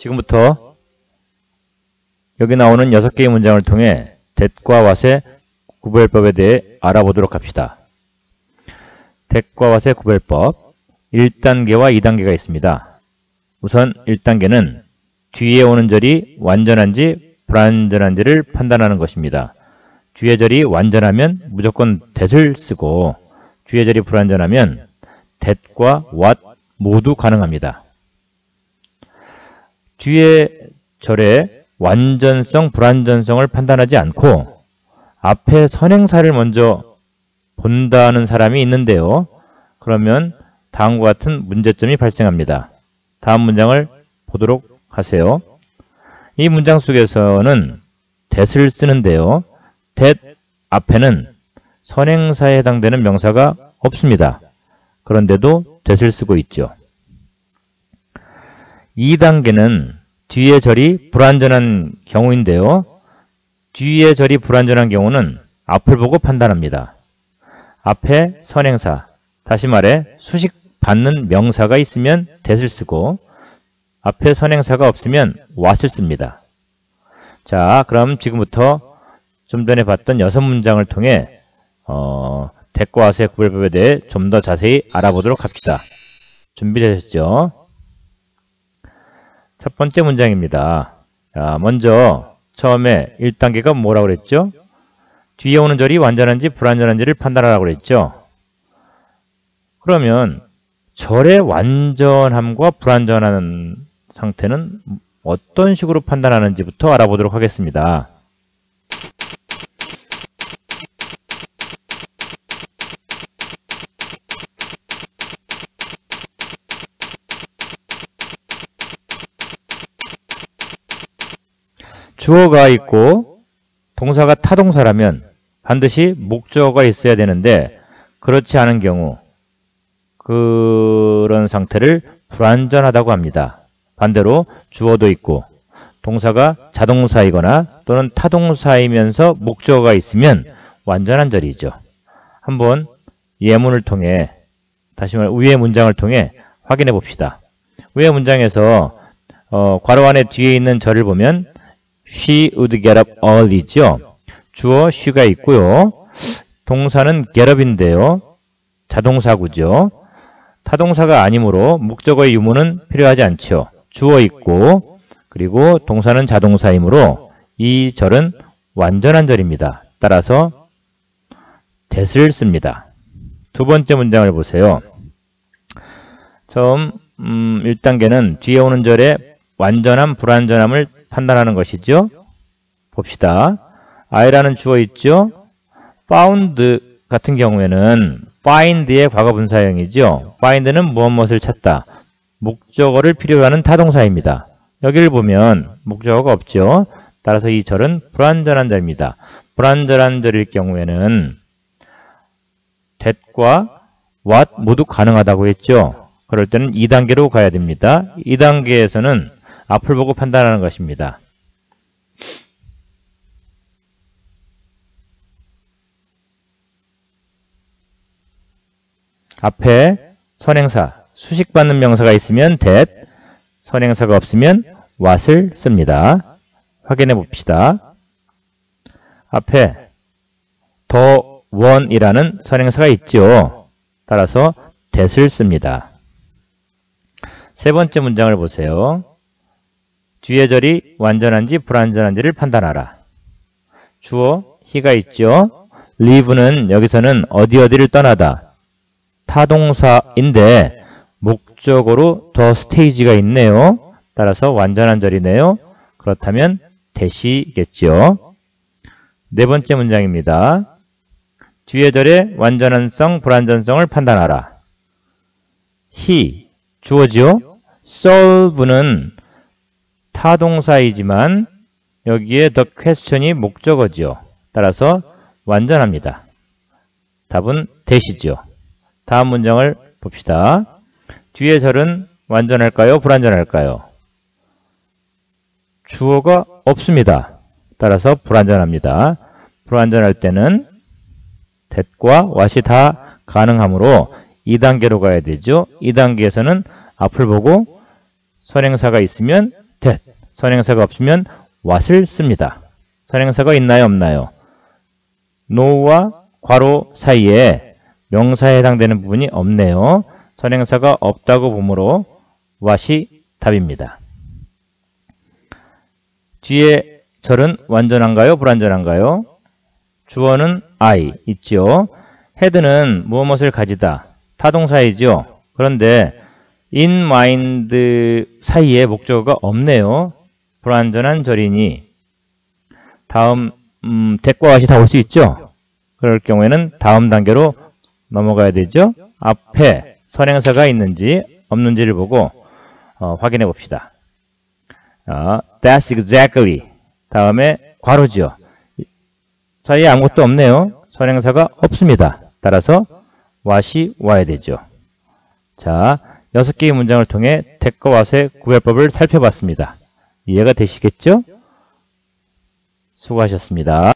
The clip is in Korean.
지금부터 여기 나오는 6개의 문장을 통해 that과 what의 구별법에 대해 알아보도록 합시다. that과 what의 구별법 1단계와 2단계가 있습니다. 우선 1단계는 뒤에 오는 절이 완전한지 불완전한지를 판단하는 것입니다. 뒤에 절이 완전하면 무조건 that을 쓰고 뒤에 절이 불완전하면 that과 what 모두 가능합니다. 뒤에 절의 완전성, 불완전성을 판단하지 않고 앞에 선행사를 먼저 본다는 사람이 있는데요. 그러면 다음과 같은 문제점이 발생합니다. 다음 문장을 보도록 하세요. 이 문장 속에서는 that을 쓰는데요. that 앞에는 선행사에 해당되는 명사가 없습니다. 그런데도 that을 쓰고 있죠. 2단계는 뒤에 절이 불완전한 경우인데요. 뒤에 절이 불완전한 경우는 앞을 보고 판단합니다. 앞에 선행사, 다시 말해 수식받는 명사가 있으면 that을 쓰고 앞에 선행사가 없으면 what을 씁니다. 자, 그럼 지금부터 좀 전에 봤던 6문장을 통해 that과 what의 구별법에 대해 좀 더 자세히 알아보도록 합시다. 준비되셨죠? 첫 번째 문장입니다. 자, 먼저 처음에 1단계가 뭐라고 그랬죠? 뒤에 오는 절이 완전한지 불완전한지를 판단하라고 그랬죠? 그러면 절의 완전함과 불완전한 상태는 어떤 식으로 판단하는지부터 알아보도록 하겠습니다. 주어가 있고 동사가 타동사라면 반드시 목적어가 있어야 되는데 그렇지 않은 경우 그런 상태를 불완전하다고 합니다. 반대로 주어도 있고 동사가 자동사이거나 또는 타동사이면서 목적어가 있으면 완전한 절이죠. 한번 예문을 통해 다시 말해 위의 문장을 통해 확인해 봅시다. 위의 문장에서 괄호 안에 뒤에 있는 절을 보면 She would get up early죠. 주어 she가 있고요. 동사는 get up인데요. 자동사구죠. 타동사가 아니므로 목적어의 유무는 필요하지 않죠. 주어 있고 그리고 동사는 자동사이므로 이 절은 완전한 절입니다. 따라서 that을 씁니다. 두 번째 문장을 보세요. 처음 1단계는 뒤에 오는 절의 완전함, 불완전함을 판단하는 것이죠. 봅시다. I라는 주어 있죠. found 같은 경우에는 find의 과거 분사형이죠. find는 무엇을 찾다. 목적어를 필요로 하는 타동사입니다. 여기를 보면 목적어가 없죠. 따라서 이 절은 불완전한 절입니다. 불완전한 절일 경우에는 that과 what 모두 가능하다고 했죠. 그럴 때는 2단계로 가야 됩니다. 2단계에서는 앞을 보고 판단하는 것입니다. 앞에 선행사, 수식받는 명사가 있으면 that, 선행사가 없으면 what을 씁니다. 확인해 봅시다. 앞에 the one이라는 선행사가 있죠. 따라서 that을 씁니다. 세 번째 문장을 보세요. 뒤에 절이 완전한지 불완전한지를 판단하라. 주어 he가 있죠. leave는 여기서는 어디를 떠나다. 타동사인데 목적어로 the stage가 있네요. 따라서 완전한 절이네요. 그렇다면 that이겠죠. 네 번째 문장입니다. 뒤에 절의 완전한성, 불완전성을 판단하라. he, 주어지요. solve는 타동사이지만 여기에 the question이 목적어지요. 따라서 완전합니다. 답은 that이죠. 다음 문장을 봅시다. 뒤에 절은 완전할까요? 불완전할까요? 주어가 없습니다. 따라서 불완전합니다. 불완전할 때는 that과 what이 다 가능하므로 2단계로 가야 되죠. 2단계에서는 앞을 보고 선행사가 있으면 that. 선행사가 없으면 what을 씁니다. 선행사가 있나요, 없나요? no와 괄호 사이에 명사에 해당되는 부분이 없네요. 선행사가 없다고 보므로 what이 답입니다. 뒤에 절은 완전한가요, 불완전한가요? 주어는 I 있죠. had는 무엇을 가지다, 타동사이죠. 그런데 in mind 사이에 목적어가 없네요. 불완전한 절이니 다음 that과 what이 다 올 수 있죠. 그럴 경우에는 다음 단계로 넘어가야 되죠. 앞에 선행사가 있는지 없는지를 보고 확인해 봅시다. That's exactly. 다음에 괄호지요. 사이에 아무것도 없네요. 선행사가 없습니다. 따라서 what이 와야 되죠. 자, 6개의 문장을 통해 that과 what의 구별법을 살펴봤습니다. 이해가 되시겠죠? 수고하셨습니다.